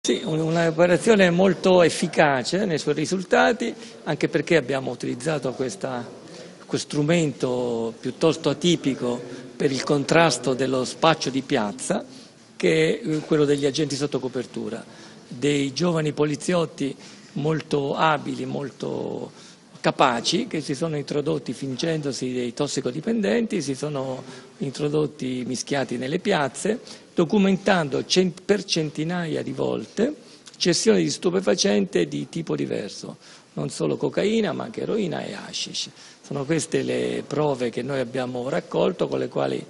Sì, un'operazione molto efficace nei suoi risultati, anche perché abbiamo utilizzato questo strumento piuttosto atipico per il contrasto dello spaccio di piazza, che è quello degli agenti sotto copertura, dei giovani poliziotti molto abili, molto capaci, che si sono introdotti fingendosi dei tossicodipendenti, si sono introdotti mischiati nelle piazze, documentando per centinaia di volte cessioni di stupefacente di tipo diverso, non solo cocaina ma anche eroina e hashish. Sono queste le prove che noi abbiamo raccolto, con le quali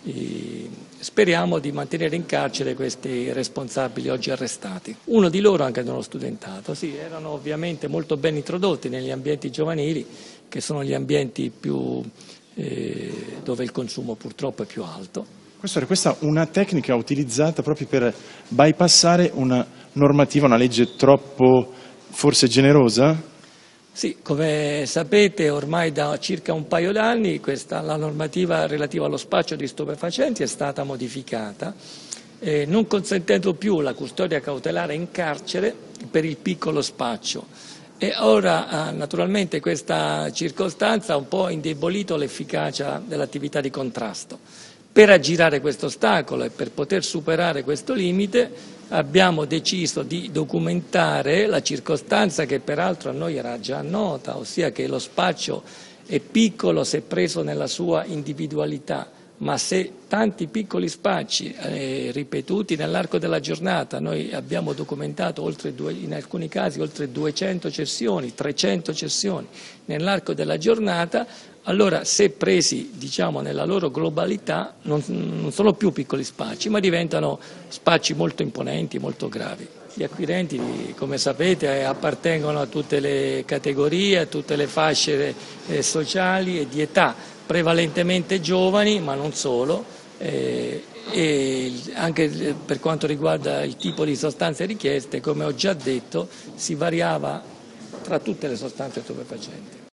speriamo di mantenere in carcere questi responsabili oggi arrestati. Uno di loro anche nello studentato, sì, erano ovviamente molto ben introdotti negli ambienti giovanili, che sono gli ambienti più dove il consumo purtroppo è più alto. Questa è una tecnica utilizzata proprio per bypassare una normativa, una legge troppo forse generosa? Sì, come sapete ormai da circa un paio d'anni la normativa relativa allo spaccio di stupefacenti è stata modificata, non consentendo più la custodia cautelare in carcere per il piccolo spaccio. E ora naturalmente questa circostanza ha un po' indebolito l'efficacia dell'attività di contrasto. Per aggirare questo ostacolo e per poter superare questo limite abbiamo deciso di documentare la circostanza che peraltro a noi era già nota, ossia che lo spaccio è piccolo se preso nella sua individualità, ma se tanti piccoli spacci ripetuti nell'arco della giornata, noi abbiamo documentato in alcuni casi oltre 200 cessioni, 300 cessioni nell'arco della giornata, allora se presi diciamo nella loro globalità non sono più piccoli spacci, ma diventano spacci molto imponenti, molto gravi. Gli acquirenti, come sapete, appartengono a tutte le categorie, a tutte le fasce sociali e di età, prevalentemente giovani, ma non solo, e anche per quanto riguarda il tipo di sostanze richieste, come ho già detto, si variava tra tutte le sostanze stupefacenti.